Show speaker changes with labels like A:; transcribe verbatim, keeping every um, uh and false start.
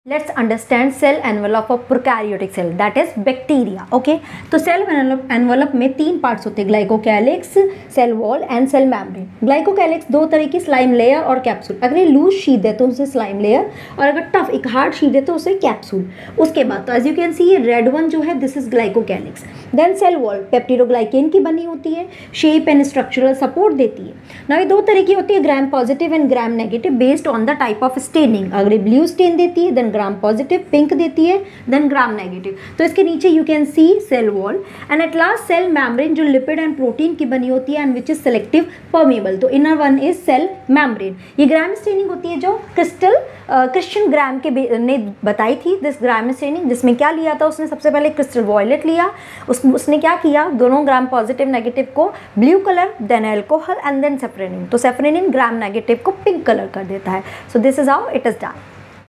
A: Let's understand cell envelope of prokaryotic cell that is bacteria. Okay, तो cell envelope में तीन parts होते हैं, glycocalyx, cell wall and cell membrane. Glycocalyx दो तरह की, स्लाइम लेयर और कैप्सूल। अगर ये लूज शीट है तो उसे स्लाइम लेयर, और अगर टफ एक हार्ड शीट है तो उसे कैप्सूल। उसके बाद तो एज यू कैन सी ये रेड वन जो है this is glycocalyx. Then cell wall peptidoglycan की बनी होती है, शेप एंड स्ट्रक्चरल सपोर्ट देती है। ना ये दो तरह की होती है, Gram positive and Gram negative based on the type of staining. अगर ये ब्लू स्टेन देती है देन ग्राम पॉजिटिव, पिंक देती है देन ग्राम नेगेटिव। तो इसके नीचे you can see cell wall and at last cell membrane जो लिपिड एंड प्रोटीन की बनी होती है and which is selective permeable. तो inner one is cell membrane. ये ग्राम स्टेनिंग होती है जो क्रिस्टल क्रिश्चियन ग्राम के ने बताई थी, दिस ग्राम स्टेनिंग, जिसमें क्या लिया था उसने सबसे पहले क्रिस्टल वॉयलेट लिया, उस, उसने क्या किया दोनों ग्राम पॉजिटिव नेगेटिव को blue colour then alcohol and then safranin. तो सेफ्रेनिन ग्राम नेगेटिव को पिंक कलर कर देता है। So this is how it is done.